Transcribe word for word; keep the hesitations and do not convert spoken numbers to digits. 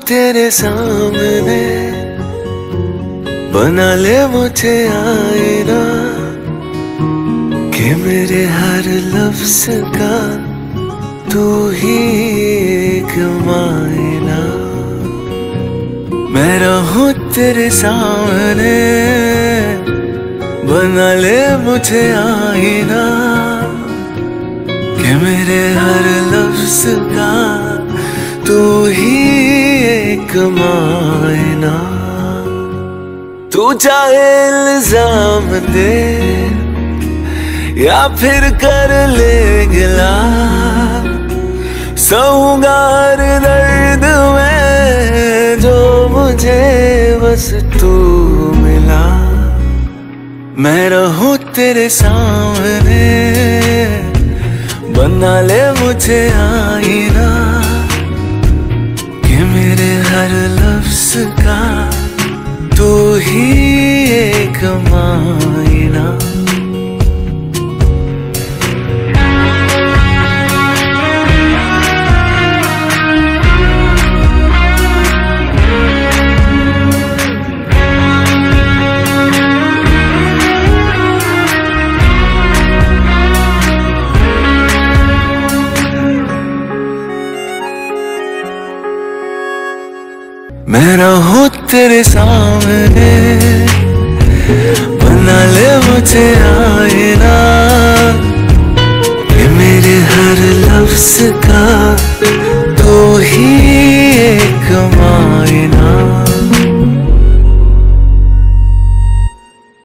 तेरे सामने, बना ले मुझे आईना कि मेरे हर लफ्ज का तू ही एक मायना। मैं रहूं तेरे सामने, बना ले मुझे आईना कि मेरे हर लफ्ज का तू ही एक मायना। तू चाहे इल्जाम दे या फिर कर ले गिला, सहूंगा हर दर्द में जो मुझे बस तू मिला। मैं रहूं तेरे सामने, बना ले मुझे आईना कि मेरे हर लफ्ज का तू ही एक मायना। मैं रहूं तेरे सामने, बना ले मुझे आईना कि मेरे हर लफ्ज का तू ही